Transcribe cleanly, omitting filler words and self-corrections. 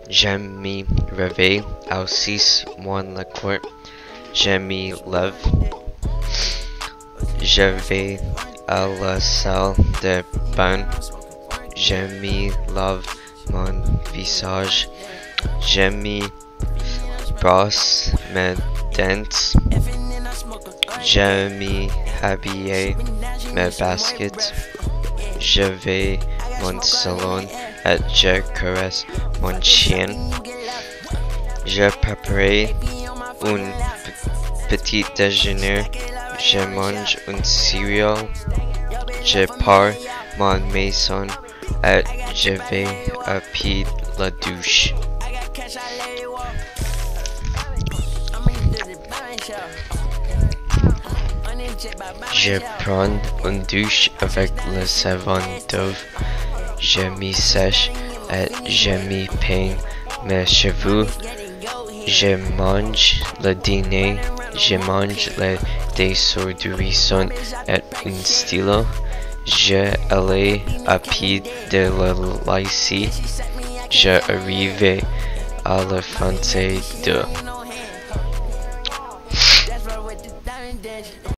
Je me réveille au 6 mois la cour. Je me lève. Je vais à la salle de bain. Je me lave mon visage. Je me brosse mes dents. Je me habille mes baskets. Je vais mon salon et je caresse mon chien. Je prépare un petit déjeuner. Je mange un céréale. Je pars ma maison et je vais à pied la douche. Je prends une douche avec le savon d'eau. Je me sèche et je me peigne mes cheveux. Je mange le dîner. Je mange le dessert du raisin et un stylo. Je allais à pied de la lycée. Je arrivais à la fin de